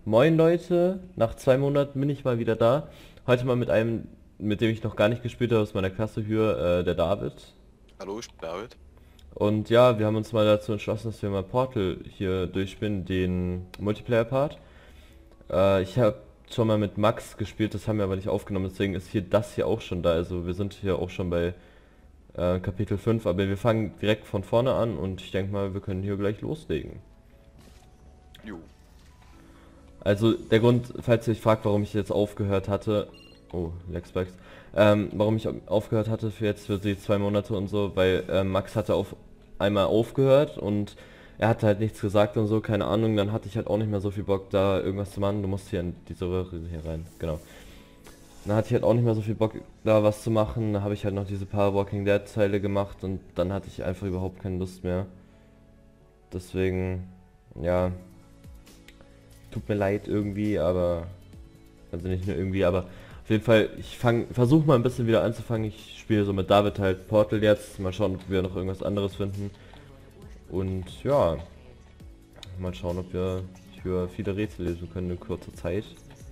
Moin Leute, nach 2 Monaten bin ich mal wieder da. Heute mal mit einem, mit dem ich noch gar nicht gespielt habe aus meiner Klasse hier, der David. Hallo, ich bin David. Und ja, wir haben uns mal dazu entschlossen, dass wir mal Portal hier durchspielen, den Multiplayer-Part. Ich habe schon mal mit Max gespielt, das haben wir aber nicht aufgenommen, deswegen ist hier das hier auch schon da. Also wir sind hier auch schon bei Kapitel 5, aber wir fangen direkt von vorne an und ich denke mal, wir können hier gleich loslegen. Jo. Also der Grund, falls ihr euch fragt, warum ich jetzt aufgehört hatte, oh, Lexbacks, warum ich aufgehört hatte für jetzt für die 2 Monate und so, weil Max hatte auf einmal aufgehört und er hatte halt nichts gesagt und so, keine Ahnung, dann hatte ich halt auch nicht mehr so viel Bock da irgendwas zu machen, du musst hier in diese Röhre hier rein, genau. Dann hatte ich halt auch nicht mehr so viel Bock da was zu machen, da habe ich halt noch diese paar Walking Dead Teile gemacht und dann hatte ich einfach überhaupt keine Lust mehr. Deswegen, ja, tut mir leid irgendwie, aber also nicht nur irgendwie, aber auf jeden Fall, ich versuche mal ein bisschen wieder anzufangen. Ich spiele so mit David halt Portal jetzt. Mal schauen, ob wir noch irgendwas anderes finden. Und ja, mal schauen, ob wir für viele Rätsel lösen können in kurzer Zeit.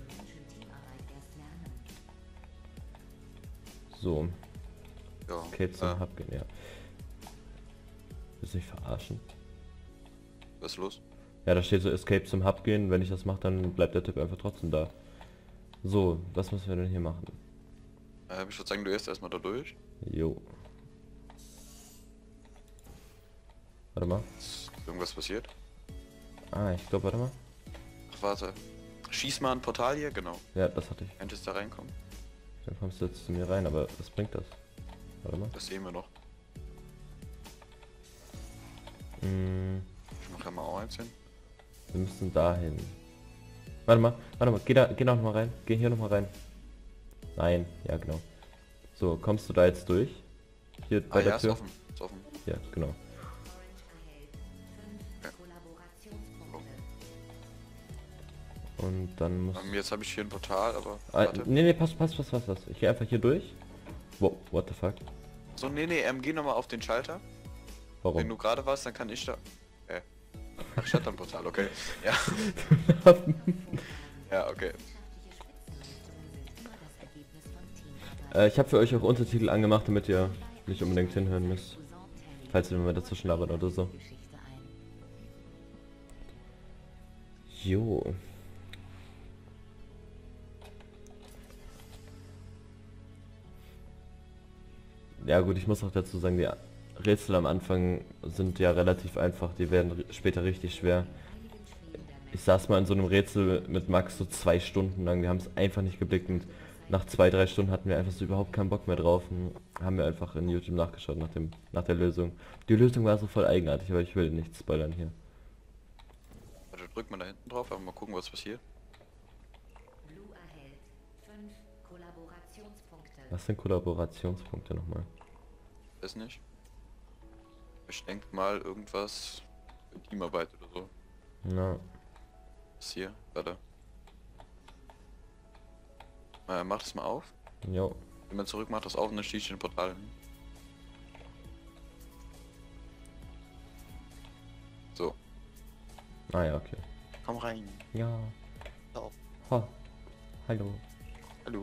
So, Ja. okay, zum Hub gehen, ja. Willst du mich verarschen? Was ist los? Ja, da steht so Escape zum Hub gehen. Wenn ich das mache, dann bleibt der Typ einfach trotzdem da. So, was müssen wir denn hier machen? Ich würde sagen, du gehst erstmal da durch. Jo. Warte mal. Ist irgendwas passiert? Ah, ich glaube, warte mal. Ach, warte. Schieß mal ein Portal hier, genau. Ja, das hatte ich. Könntest da reinkommen? Dann kommst du jetzt zu mir rein, aber was bringt das? Warte mal. Das sehen wir noch. Mm, Ich mache mal auch eins hin. wir müssen dahin. Warte mal, geh noch mal rein. Geh hier noch mal rein. Nein, ja genau. So, kommst du da jetzt durch? Hier bei Ah der ja, ist Tür? offen. Ist offen. Ja, genau. Und dann muss... Jetzt habe ich hier ein Portal, aber Ah, warte. nee, pass. Ich gehe einfach hier durch. What the fuck? So, nee, geh nochmal auf den Schalter. Wenn Warum? du gerade warst, dann kann ich da... Ach, ich hatte ein Portal, okay. Ja. Ja, okay. Ich habe für euch auch Untertitel angemacht, damit ihr nicht unbedingt hinhören müsst. Falls ihr mal dazwischen labert oder so. Jo. Ja gut, ich muss auch dazu sagen, die Rätsel am Anfang sind ja relativ einfach, die werden später richtig schwer. Ich saß mal in so einem Rätsel mit Max so 2 Stunden lang, wir haben es einfach nicht geblickt und nach 2, 3 Stunden hatten wir einfach so überhaupt keinen Bock mehr drauf und haben wir einfach in YouTube nachgeschaut nach der Lösung. Die Lösung war so voll eigenartig, aber ich will nicht spoilern hier. Warte, drück mal da hinten drauf, aber mal gucken, was passiert. Blue erhält 5 Kollaborationspunkte. Was sind Kollaborationspunkte nochmal? Ist nicht. Ich denke mal irgendwas für Teamarbeit oder so. Na, Was hier? Warte. Mach das mal auf. jo. Wenn man zurück macht das auf und dann schließt den Portal hin. So. Ah ja, okay. Komm rein. Ja. So. Ha. Hallo. Hallo.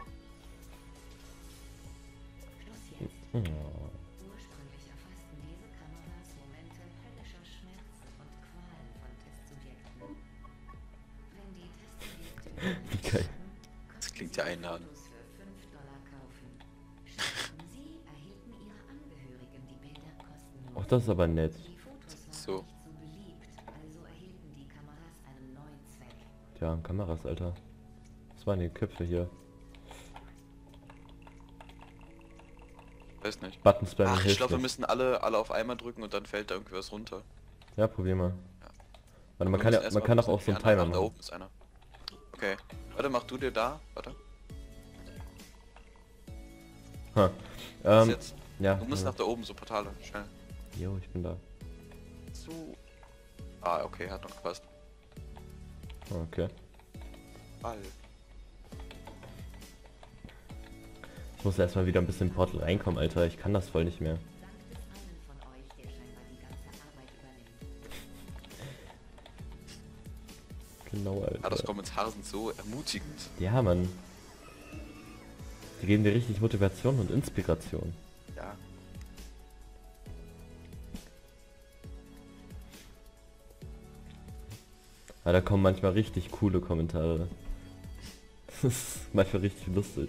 Schluss jetzt. Ja. Ursprünglich erfassten diese Kameras Momente höllischer Schmerzen und Qualen von Testsubjekten. Wenn die Testsubjekte Wie geil. Das klingt ja einladend. für $5 kaufen. Starten Sie, erhielten Ihre Angehörigen die Bilder kostenlos. Och, das ist aber nett. Die Fotos waren So. nicht so beliebt, also erhielten die Kameras einen neuen Zweck. Ja, Kameras, Alter. Was waren die Köpfe hier? Weiß nicht. Button spammen Ach, ich hilft glaube, wir nicht. müssen alle auf einmal drücken und dann fällt da irgendwie was runter. Ja, probier mal. Ja. Warte, man Wir kann müssen ja, erst man mal kann doch gucken, auch so einen die anderen- Timer Da machen. oben ist einer. Okay. Warte, mach du dir da. Warte. Ha. Was jetzt? Ja. Du musst nach da oben, so Portale. Schnell. Jo, ich bin da. So. Ah, okay, hat noch gepasst. Okay. Ball. Ich muss erstmal wieder ein bisschen in Portal reinkommen, Alter. Ich kann das voll nicht mehr. Dank des einen von euch, der scheinbar die ganze Arbeit übernimmt. Genau, Alter. Ah, das Kommentare sind so ermutigend. Ja, Mann. Die geben dir richtig Motivation und Inspiration. Ja. Aber da kommen manchmal richtig coole Kommentare. Das ist manchmal richtig lustig.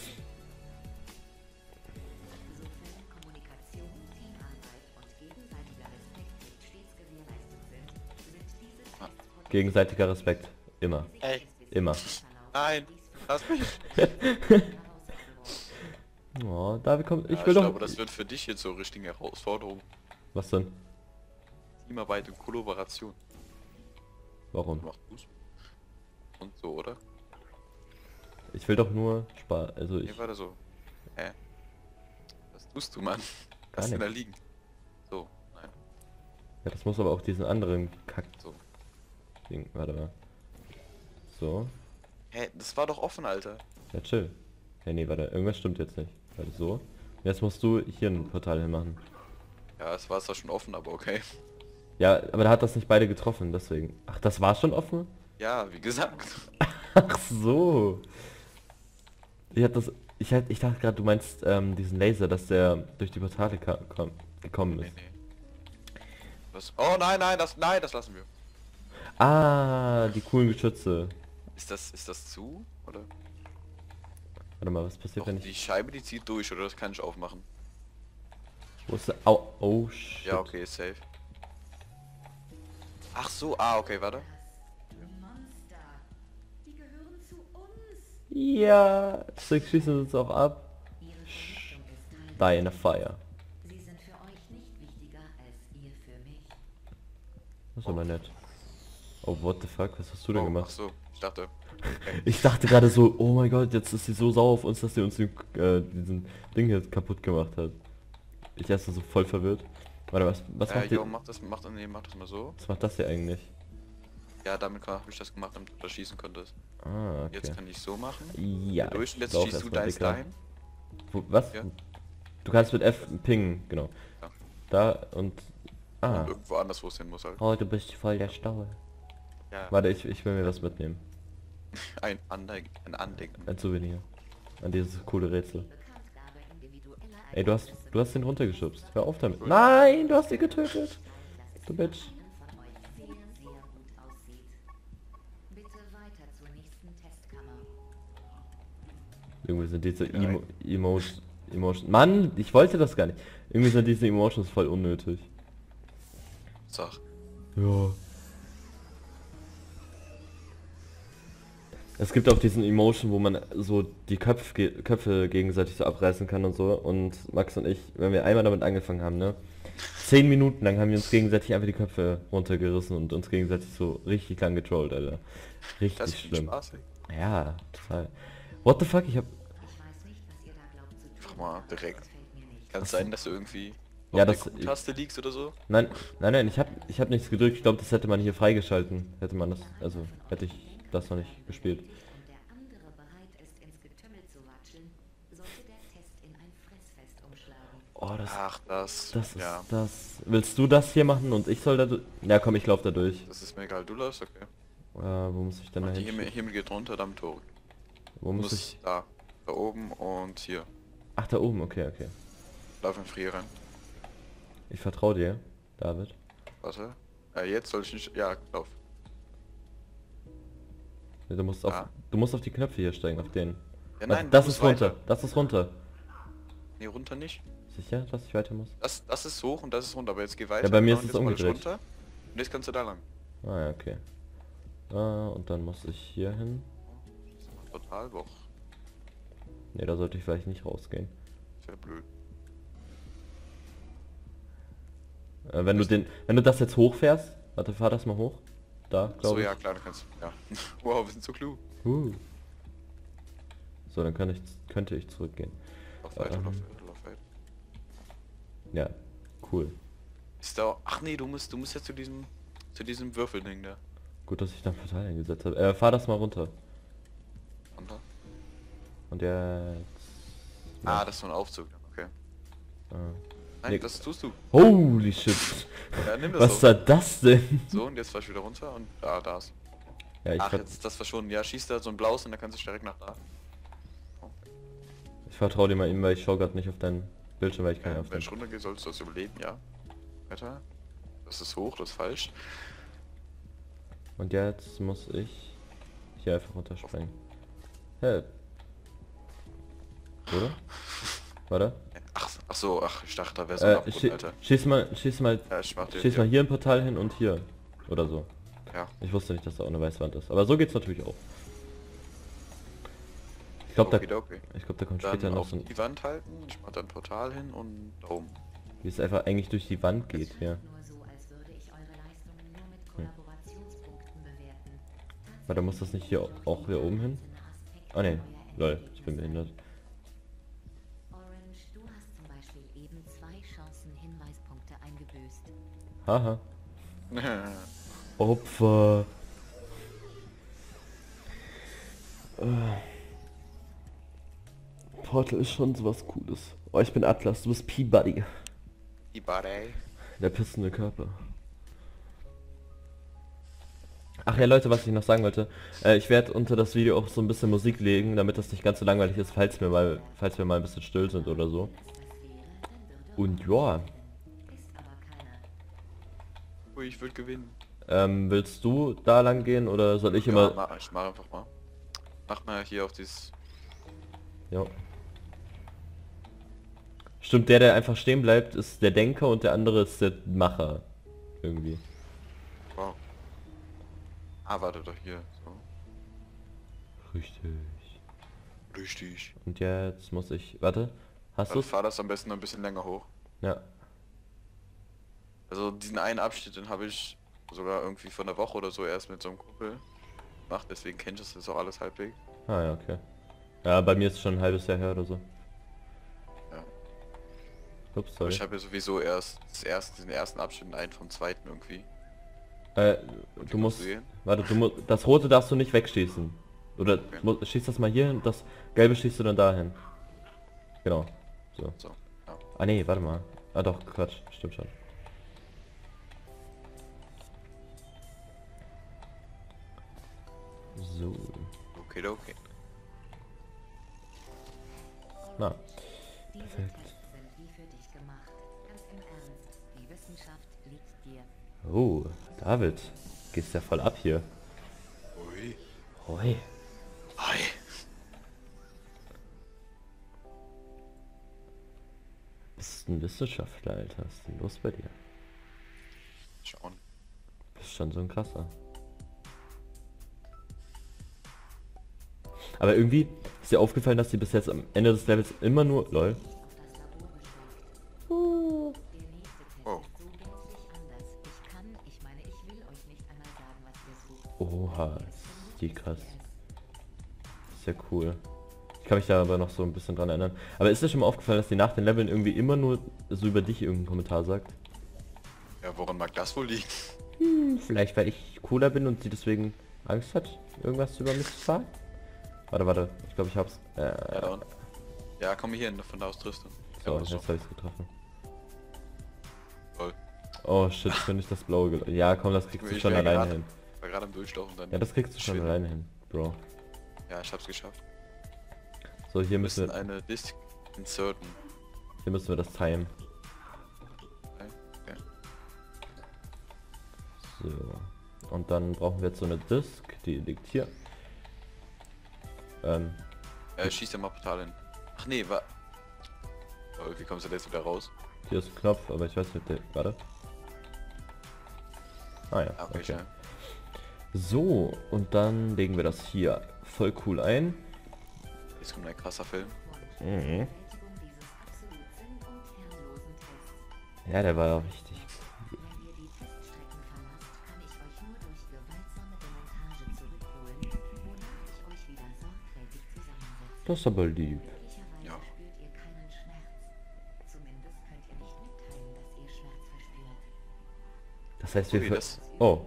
Sofern Kommunikation, Teamarbeit und gegenseitiger Respekt stets gewährleistet sind diese Tests Gegenseitiger Respekt. Immer. Ey. Immer. Nein, lass mich. Oh, David kommt. Ja, Ich will doch. glaube, das wird für dich jetzt so eine richtige Herausforderung. Was denn? Teamarbeit und Kollaboration. Warum? Machst du's? Und so, oder? Ich will doch nur Spaß. Also ich. Nee, warte so. Was tust du, Mann? Gar Lass den da nichts. liegen. So, nein. Ja, das muss aber auch diesen anderen Kack. So. Ding. Warte mal. So. Hä, das war doch offen, Alter. Ja, chill. Hey, nee, warte. Irgendwas stimmt jetzt nicht. Warte, so. Jetzt musst du hier ein Portal hinmachen. Ja, es war zwar schon offen, aber okay. Ja, aber da hat das nicht beide getroffen, deswegen. Ach, das war schon offen? Ja, wie gesagt. Ach so. Ich dachte gerade, du meinst diesen Laser, dass der durch die Portale gekommen Nee, ist. nee. Was? Oh nein, nein, das lassen wir. Ah, die coolen Geschütze. Ist das zu? Oder? Warte mal, was passiert, Doch, wenn die ich... Scheibe, die zieht durch, oder das kann ich aufmachen. Wo ist der... Au, oh, shit. Ja, okay, ist safe. Ach so, ah, okay, warte. Monster. Die gehören zu uns. Ja, deswegen schießen sie uns auch ab. Ihre Vernichtung ist Die Teil. in a fire. Sie sind für euch nicht wichtiger als ihr für mich. Das ist aber nett. Oh, what the fuck, was hast du denn Oh, ach gemacht? so, ich dachte. Ich dachte gerade so, oh mein Gott, jetzt ist sie so sauer auf uns, dass sie uns diesen Ding hier kaputt gemacht hat. Ich erst so voll verwirrt. Warte, was macht Jo, die... mach das mal so. Was macht das hier eigentlich? Ja, damit habe ich das gemacht, damit du das schießen konntest. Ah, okay. Jetzt kann ich so machen. Ja, Durch und jetzt lauf schießt du erstmal, deins Dicker. dahin. Was? Ja. Du kannst mit F pingen, genau. Ja. Da und... Ah. Und irgendwo anders, wo es hin muss halt. Oh, du bist voll der Stau. Ja, Warte, ich will mir was mitnehmen. ein Andenken. Ein Souvenir. An dieses coole Rätsel. Bekanntgabe individueller Ey, du hast den runtergeschubst. Hör auf damit. Nein, du hast ihn getötet. Du Bitch. von euch sehr, sehr gut aussieht. Bitte weiter zur nächsten Testkammer. Irgendwie sind diese Emotions... Mann, ich wollte das gar nicht. Irgendwie sind diese Emotions voll unnötig. Sag. Ja. Es gibt auch diesen Emotion, wo man so die Köpfe gegenseitig so abreißen kann und so. Und Max und ich, wenn wir einmal damit angefangen haben, ne? 10 Minuten lang haben wir uns gegenseitig einfach die Köpfe runtergerissen und uns gegenseitig so richtig lang getrollt, Alter. Richtig Das ist schlimm. spaßig. Ja, total. What the fuck, ich hab... Ich weiß nicht, was ihr da glaubt zu tun. Einfach mal direkt. Das fällt mir nicht. Kann es sein, dass du irgendwie Ja, auf das- der Q-Taste liegst oder so? Nein, ich hab nichts gedrückt. Ich glaube, das hätte man hier freigeschalten. Hätte man das... Also, hätte ich das noch nicht gespielt. Und der andere bereit ist, ins Getümmel zu watscheln, sollte der Test in ein Fressfest umschlagen. Oh, Ach, das das ist ja, das... Willst du das hier machen und ich soll da... Ja, komm, ich lauf da durch. das ist mir egal. Du läufst, okay. Wo muss ich denn da Die hin? Himmel geht runter, dann Tor. Wo Du muss musst ich... da oben und hier. Ach, da oben, okay, okay. Lauf in Frier rein. Ich vertraue dir, David. Warte. Jetzt soll ich nicht. Ja, lauf. Ja, du musst auf die Knöpfe hier steigen, auf den. Ja, Warte, nein, das du ist musst runter, weiter. das ist runter. Nee, runter nicht. Sicher, dass ich weiter muss? Das ist hoch und das ist runter, aber jetzt geh weiter. Ja, bei mir Genau, ist und es jetzt mal umgedreht. runter. Und jetzt kannst du da lang. Ah ja, okay. Und dann muss ich hier hin. Total doch. Ne, da sollte ich vielleicht nicht rausgehen. Ist ja blöd. Wenn du das jetzt hochfährst, warte, fahr das mal hoch. Da, So, glaube ich. ja klar, du kannst. Ja. Wow, wir sind so klug. So, dann könnte ich zurückgehen. Lauf weiter, Ähm. lauf weiter, lauf weiter. Ja, cool. Ist da. Ach nee, du musst jetzt zu diesem Würfelding da. Gut, dass ich da ein Portal eingesetzt habe. Fahr das mal runter. Runter. Und jetzt... Ah, das ist so ein Aufzug. Okay. Nein, Nee. das tust du. Holy shit. Ja, nimm das Was so. war das denn? So, und jetzt fahr ich wieder runter und da ist. Ja, Ach, jetzt ist das verschwunden. Ja, schießt da so ein blaues und dann kannst du direkt nach da. Oh. ich vertraue dir mal eben, weil ich schaue gerade nicht auf deinen Bildschirm, weil ich kann ja auf Wenn den... ich runtergehe, solltest du das überleben, ja. Weiter. Das ist hoch, das ist falsch. Und jetzt muss ich hier einfach runterspringen. Help. Oder? Warte. Ach so, ich dachte, da wäre so ein Abgrund, Alter. Schieß mal Ja, ich mach den mal hier. hier ein Portal hin und hier. Oder so. Ja. Ich wusste nicht, dass da auch eine weiße Wand ist. Aber so geht's natürlich auch. Ich glaube, Okay. da kommt später Dann noch auf so ein... die Wand halten, ich mach dann ein Portal hin und da oben. Wie es einfach eigentlich durch die Wand geht hier. Nur so, als würde ich eure Leistungen nur mit Kollaborationspunkten bewerten. Warte, muss das nicht hier auch hier oben hin? Ah ne, lol, ich bin behindert. Orange, du hast zum Beispiel eben 2 Chancen-Hinweispunkte eingebüßt. Haha. Opfer. Portal ist schon sowas Cooles. Oh, ich bin Atlas, du bist Peabody. Die Bade. Der pissende Körper. Ach ja Leute, was ich noch sagen wollte. Ich werde unter das Video auch so ein bisschen Musik legen, damit das nicht ganz so langweilig ist, falls wir mal ein bisschen still sind oder so. Und ja, Ist aber keiner. Ui, ich würde gewinnen. willst du da lang gehen oder soll ich Ja, immer... ich mach einfach mal. Mach mal hier auf dieses... Ja. Stimmt, der einfach stehen bleibt, ist der Denker und der andere ist der Macher. Irgendwie. Wow. Ah, warte doch hier. So. Richtig. Richtig. Und jetzt muss ich... Warte. Hast Dann du's? fahr das am besten noch ein bisschen länger hoch. Ja. Also diesen einen Abschnitt, den habe ich sogar irgendwie vor einer Woche oder so erst mit so einem Kumpel gemacht, deswegen kennt ich das auch alles halbwegs. Ah ja, okay. Ja, bei mir ist es schon ein halbes Jahr her oder so. Ja. Ups, Aber sorry. ich habe ja sowieso erst diesen ersten Abschnitt, einen vom zweiten irgendwie. Du musst... sehen? Warte, das rote darfst du nicht wegschießen. Oder Okay. schießt das mal hier hin, das gelbe schießt du dann dahin. Genau. So. So, ja. Ah nee, warte mal. Ah doch, Quatsch, stimmt schon. So. Okay. Na. Diese Perfekt. Tests sind wie für dich gemacht. Ganz im Ernst, die Wissenschaft liegt dir. Oh, David. Gehst ja voll ab hier. Ui. Oi. Hi. Bist ein Wissenschaftler, Alter. Was ist denn los bei dir? Schauen. Bist schon so ein krasser. Aber irgendwie ist dir aufgefallen, dass die bis jetzt am Ende des Levels immer nur... LOL. Auf das Labor gestoppt. Der nächste Test Oh. ist so gänzlich anders. Ich meine, ich will euch nicht einmal sagen, was ihr sucht. Oha, ist die krass. Ist ja cool. Ich kann mich da aber noch so ein bisschen dran erinnern. Aber ist dir schon mal aufgefallen, dass die nach den Leveln irgendwie immer nur so über dich irgendeinen Kommentar sagt? Ja, woran mag das wohl liegen? Vielleicht weil ich cooler bin und sie deswegen Angst hat, irgendwas über mich zu sagen? Warte, ich glaube ich hab's. Ja, da unten. Ja, komm hier hin, von da aus triffst du. So, Ja, jetzt habe ich's getroffen. Toll. Oh shit, ich bin nicht das blaue Ja komm, das kriegst du Ich schon wär alleine grad- hin. war gerade am Durchlaufen dann. Ja, das kriegst du schon Schön. alleine hin, Bro. Ja, ich hab's geschafft. So, hier Wir müssen müssen eine Disk inserten. wir das timen. Okay. So. Und dann brauchen wir jetzt so eine Disk, die liegt hier. Schieß ja mal Portal hin. Ach nee, war. Oh, wie kommst du da jetzt wieder raus? Hier ist ein Knopf, aber ich weiß nicht, warte. Ah ja, Ah, okay, okay. schnell. So, und dann legen wir das hier voll cool ein. Jetzt kommt ein krasser Film. Mhm. Bewältigung dieses absolut sinn- und herrenlosen Tests. Ja, der war ja richtig. Wenn ihr die Teststrecken verlasst, kann ich euch nur durch gewaltsame Demontage zurückholen, wonach ich euch wieder sorgfältig zusammensetze. Das ist aber lieb. Möglicherweise Ja. spürt ihr keinen Schmerz. Zumindest könnt ihr nicht mitteilen, dass ihr Schmerz verspürt. Das heißt, Ui, wir... das- Oh,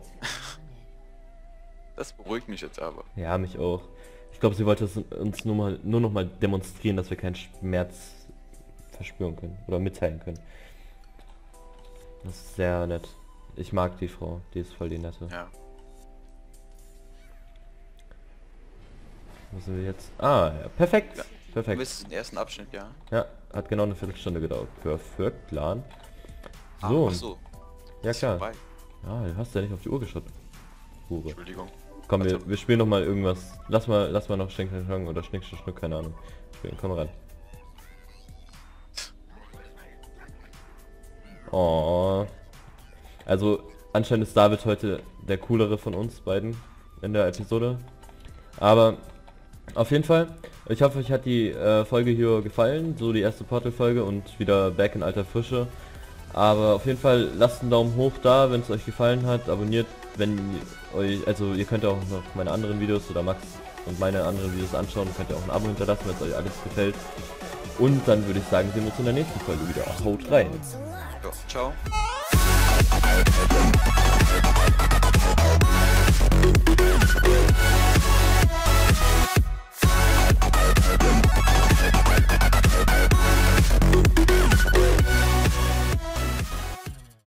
Das beruhigt mich jetzt aber. ja, mich auch. Ich glaube, sie wollte uns nur noch mal demonstrieren, dass wir keinen Schmerz verspüren können oder mitteilen können. Das ist sehr nett. Ich mag die Frau, die ist voll die nette. Ja. Wo sind wir jetzt? Ah, ja, perfekt. Ja. Du Perfekt. bist den ersten Abschnitt, ja? Ja, hat genau eine Viertelstunde gedauert. Perfekt, Plan. Ah, So. ach so. Ja, Ist klar. vorbei. Ja, du hast ja nicht auf die Uhr geschaut. Hure. Entschuldigung. Komm, Warte. wir spielen noch mal irgendwas. Lass mal noch Schenk oder Schnick, Schnuck, keine Ahnung. Spielen, komm ran. Oh. Also, anscheinend ist David heute der coolere von uns beiden in der Episode. Aber auf jeden Fall, ich hoffe, euch hat die Folge hier gefallen. So die erste Portal-Folge und wieder back in alter Frische. Aber auf jeden Fall lasst einen Daumen hoch da, wenn es euch gefallen hat. Abonniert, wenn euch, also ihr könnt auch noch meine anderen Videos oder Max und meine anderen Videos anschauen. Könnt ihr auch ein Abo hinterlassen, wenn es euch alles gefällt. Und dann würde ich sagen, sehen wir uns in der nächsten Folge wieder. Haut rein! Ja, ciao.